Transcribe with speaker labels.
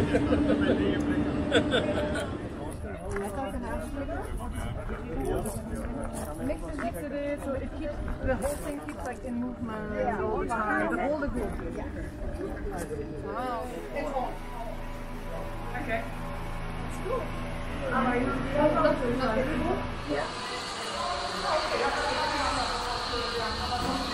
Speaker 1: Mix it, so it keeps the whole thing keeps like in movement all the time, the whole group. Wow. Okay. That's cool. Yeah.